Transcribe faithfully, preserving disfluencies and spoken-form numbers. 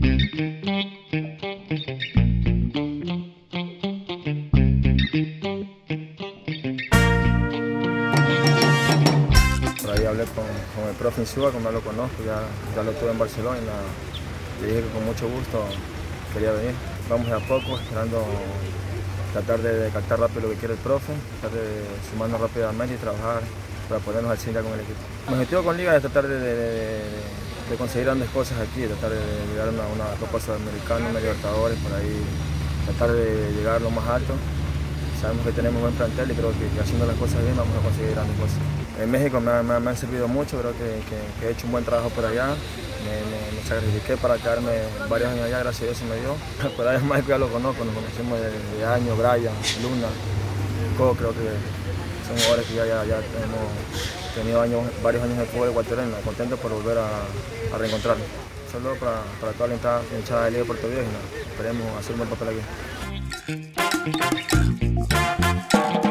Por ahí hablé con, con el profe Insúa, como ya lo conozco, ya, ya lo tuve en Barcelona. Le dije que con mucho gusto quería venir. Vamos de a poco, esperando tratar de, de captar rápido lo que quiere el profe, tratar de sumarnos rápidamente y trabajar para ponernos al cien ya con el equipo. Mi objetivo con Liga es tratar de, de, de, de conseguir grandes cosas aquí, tratar de llegar a una, una Copa Sudamericana, una Libertadores, por ahí tratar de llegar lo más alto. Sabemos que tenemos buen plantel y creo que, que haciendo las cosas bien vamos a conseguir grandes cosas. En México me, me, me han servido mucho, creo que, que, que he hecho un buen trabajo por allá. Me, me, me sacrifiqué para quedarme varios años allá, gracias a Dios se me dio. Por ahí Mike ya lo conozco, nos conocemos de, de años, Brian, Luna, Co, creo que son jugadores que ya, ya, ya hemos tenido años, varios años de fútbol ecuatoriano, contento por volver a, a reencontrarnos. Solo para, para toda la hinchada de Liga de Puerto Viejo y no, esperemos hacer un buen papel aquí.